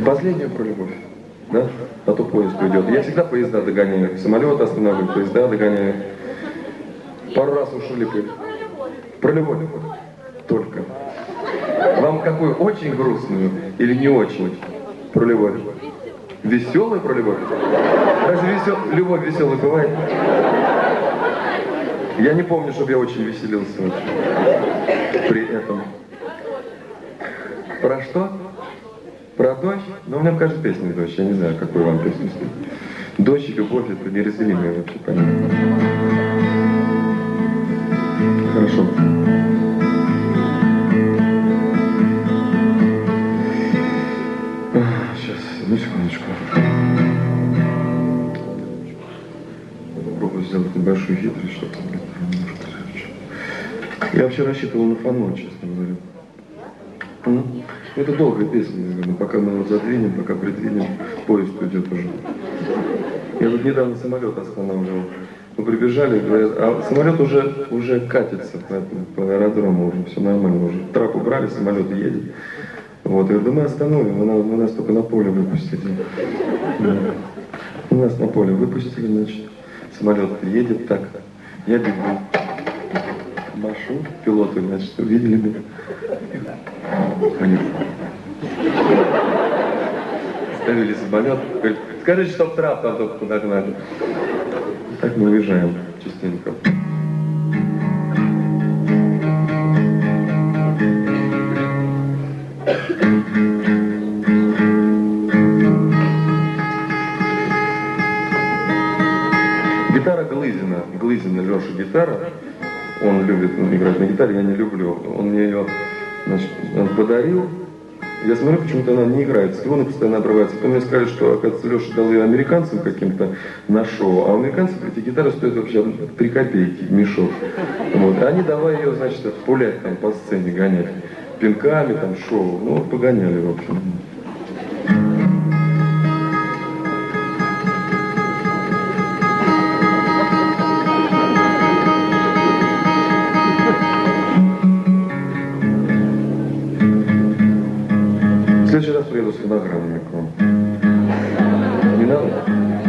Последнюю про любовь, да? А то поезд уйдет. Я всегда поезда догоняю. Самолет останавливаю, поезда догоняю. Пару раз ушли. Про любовь. Только. Вам какую? Очень грустную или не очень? Про любовь. Веселую про любовь? Разве любовь веселая бывает? Я не помню, чтобы я очень веселился вообще. При этом. Про что? Про дождь? Ну, у меня в каждой песне дождь. Я не знаю, какую вам песню спеть. Дождь и любовь — это неразделимые вообще понятия. Хорошо. Сейчас, одну секундочку. Попробую сделать небольшую хитрость, чтобы немножко легче. Я вообще рассчитывал на фанон, честно говоря. Это долгая песня, наверное. Пока мы его задвинем, пока придвинем, поезд уйдет уже. Я тут недавно самолет останавливал. Мы прибежали, говорят, а самолет уже катится по аэродрому, уже все нормально, уже трап убрали, самолет едет. Вот, я говорю, да мы остановим, вы нас только на поле выпустили. Нас на поле выпустили, значит, самолет едет так, я бегу, машу, пилоты, значит, увидели меня. Они ставили самолет, говорит, скажите, чтоб трап там только подогнали. Так мы уезжаем частенько. Гитара Глызина Леша гитара. Он любит играть на гитаре, я не люблю. Он мне ее, значит, подарил. Я смотрю, почему-то она не играет, струны постоянно обрываются. Потом мне сказали, что, оказывается, Леша дал ее американцам каким-то на шоу, а у американцев эти гитары стоят вообще 3 копейки, мешок. Вот. И они давай ее, значит, пулять там по сцене, гонять пинками, там, шоу. Ну, погоняли, в общем. В следующий раз приеду с фонограммами к вам. Не надо?